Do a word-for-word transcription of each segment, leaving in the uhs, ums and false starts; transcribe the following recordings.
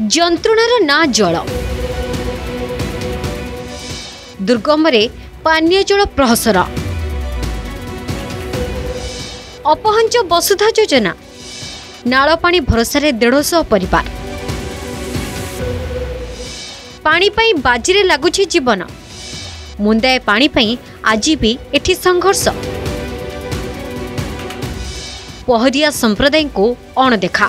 जंत्रणर ना जल दुर्गम पानीय जल प्रहसर अपहंच वसुधा योजना नाल पानी भरोसा देढ़श परिवार पानी पाई बाजी लगुच जीवन मुंदाए पानी पाई आज भी एठी संघर्ष पहरिया संप्रदाय को अणदेखा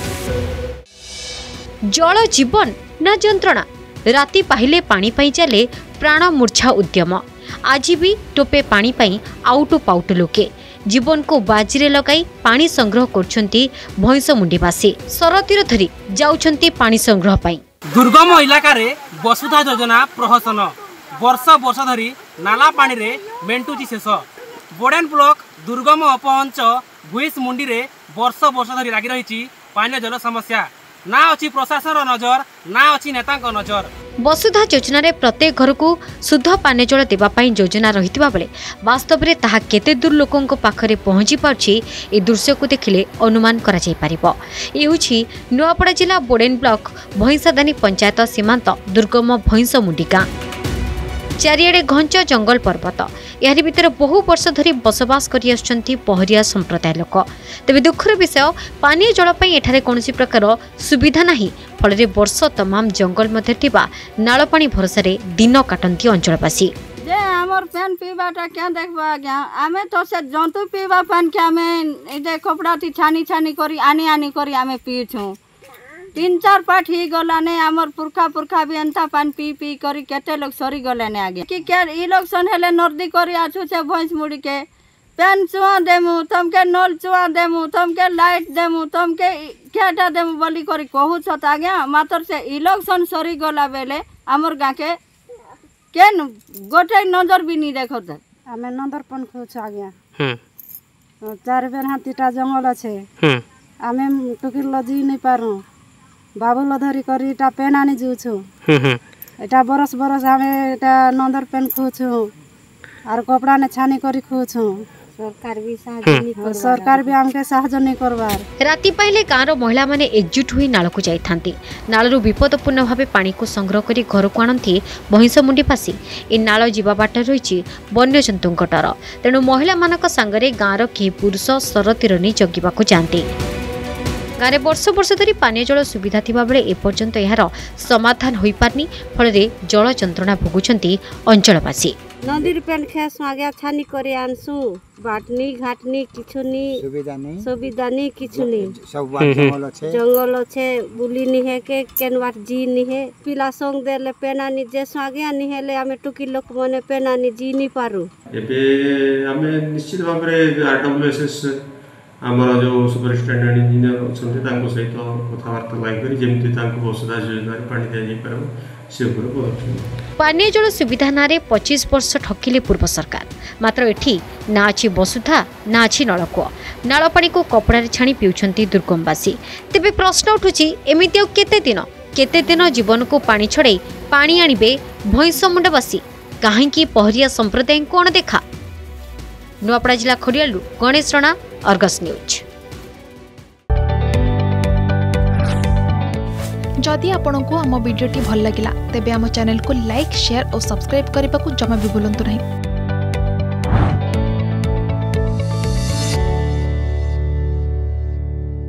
जल जीवन ना जंत्रणा राति पाहिले पानी पाई चले प्राण मूर्छा उद्यम आज भी टोपे पानी पाई आउटु पाउटु लोके जीवन को बाजी लगाई पानी संग्रह करछंती भैंस मुंडीवासी सरतीर धरी जाउछंती पानी संग्रह पाई दुर्गम इलाका रे वसुधा योजना प्रहसन वर्ष वर्ष धरी नाला पानी रे मेंटुची शेष बोडेन ब्लॉक दुर्गम अपहंच भुईस मुंडी रे वर्ष वर्ष धरी लागी रही पानी जल समस्या ना अच्छी प्रशासन नजर ना अच्छी नेता नजर वसुधा योजना रे प्रत्येक घर को शुद्ध पानी जल देवाई योजना रही बेले वास्तव में ताहा केते दूर लोकों पाखरे पहुंची पार्छि ए दृश्य को देखिले अनुमान करा जाय परिबो। ए होछि नुआपड़ा जिला बोडेन ब्लॉक भैंसादानी पंचायत सीमांत दुर्गम भैंस मुंडी गाँ चारिआडे घंच जंगल पर्वत यार भितर बहु वर्ष धरी बसवास करि आछंती पहरिया संप्रदाय लोक तेबे दुखर विषय पानी जल पई एठारे कोनोसी प्रकार सुविधा नाही फल वर्ष तमाम जंगल मध्य थिबा नाल पानी भरोसा दिन काटंती अंचलवासी जे हमर पेन पीबाटा क्या देखबा आज्ञा आमे तो से जंतु पीबा पान के आमे एदे कपड़ा थी छानी छानी करी आनी आनी करी आमे पीछु तीन चार पाठ ही गलाने आमर पुरखा पुरखा भी एंता पान पी पी करी केते लोग सरी गलेने आगे कि क्या ई लोग सन हेले नर्दी करी आछु छे भैंस मुड़ी के पेन चुआ देमु तमके नल चुआ देमु तमके लाइट देमु तमके केटा देमु बोली करी कहू छ त आगे मातर से ई लोग सन सरी गला बेले आमर गा के केन गोटे नजर भी नहीं देखत आमे नंदर पन खोछ आगे हम चार बेर हाथीटा जंगल আছে आमे टुकिर लजी नहीं पारू बाबुल धरी करी एटा पेन आनी जुछु एटा बरस बरस आमे एटा नंदर पेन खुछु आर कपड़ा ने छानी करी खुछु सरकार भी साहाय्य नहीं कर सरकार भी हमके साहाय्य नहीं करबार राति पहले गाँव महिला माने एकजुट हुई नाल को जाइथांती नालरू विपदपूर्ण भावे पानी को संग्रह करी घर को आनती भैंस मुंडीवासी ए नाल जीवा बाट रही वन्य जंतुंक डर तेणु महिला मानक संगरे गाँवर के पुरुष सरतीर नहीं जगिबा को जाती गाँव वर्ष वर्ष धरी पानी जल सुविधा थिबा बेले एपर्यंत यार समाधान होई पारनी फल जल जंत्रणा भोगुछंती अंचलवासी नदीर पेन खेस आगे छानी करे आनसु बाटनी घाटनी किछुनी सुविधा नहीं सुविधा नहीं किछुनी सब बात जंगल আছে जंगल আছে बुली नि है के केनवाट जी नि है पिला संग देले पेनानी जे आगे आनी हेले हमें टुकी लोक माने पेनानी जी नि पारू एबे हमें निश्चित भाव रे आरडब्ल्यूएसएस आमर जो सुपरिटेडेंट इंजीनियर अच्छे सहित कथबार्ता लाइक जमी वसुधा योजना पानी दी जाए पानी जल सुविधा ना पच्चीस वर्ष ठकिले पूर्व सरकार मात्र एठी ना अच्छी वसुधा ना अच्छी नलकूआ नाल पानी को कपड़ा छाणी पिउछंती दुर्गमवासी तेबे प्रश्न उठुची एमिति आ केते दिन केते दिन जीवन को पानी छड़े पानी आनिबे भैंस मुंडवासी काहेकि पहरिया संप्रदाय कोन देखा नुआपड़ा जिला खोडियालु गणेश रणा अर्गस न्यूज। जदि आपंक आम भिडी भल लगा तेब आम चैनल को लाइक शेयर और सब्सक्राइब करने को जमा भी भूलु नहीं।